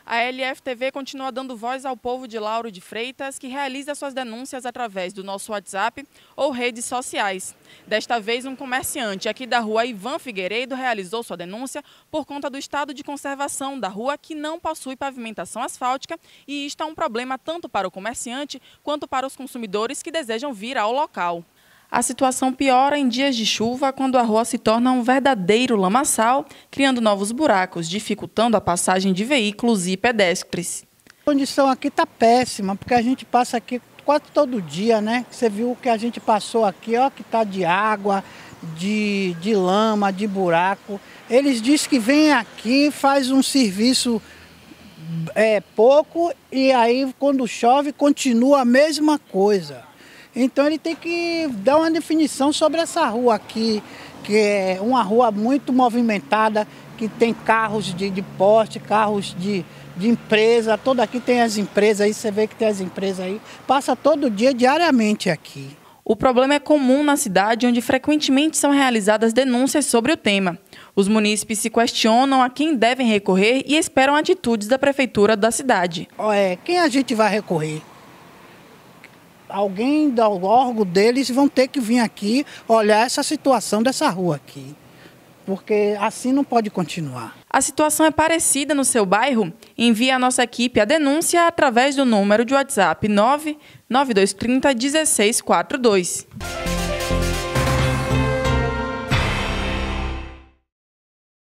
A LFTV continua dando voz ao povo de Lauro de Freitas, que realiza suas denúncias através do nosso WhatsApp ou redes sociais. Desta vez, um comerciante aqui da rua Ivan Figueiredo realizou sua denúncia por conta do estado de conservação da rua, que não possui pavimentação asfáltica, e isto é um problema tanto para o comerciante quanto para os consumidores que desejam vir ao local. A situação piora em dias de chuva, quando a rua se torna um verdadeiro lamaçal, criando novos buracos, dificultando a passagem de veículos e pedestres. A condição aqui está péssima, porque a gente passa aqui quase todo dia, né? Você viu o que a gente passou aqui, ó, que está de água, de lama, de buraco. Eles dizem que vem aqui, faz um serviço pouco, e aí quando chove continua a mesma coisa. Então ele tem que dar uma definição sobre essa rua aqui, que é uma rua muito movimentada, que tem carros de porte, carros de empresa, toda aqui tem as empresas aí, você vê que tem as empresas aí, passa todo dia, diariamente aqui. O problema é comum na cidade, onde frequentemente são realizadas denúncias sobre o tema. Os munícipes se questionam a quem devem recorrer e esperam atitudes da prefeitura da cidade. Quem a gente vai recorrer? Alguém do órgão deles vão ter que vir aqui olhar essa situação dessa rua aqui, porque assim não pode continuar. A situação é parecida no seu bairro? Envie a nossa equipe a denúncia através do número de WhatsApp 99230 1642.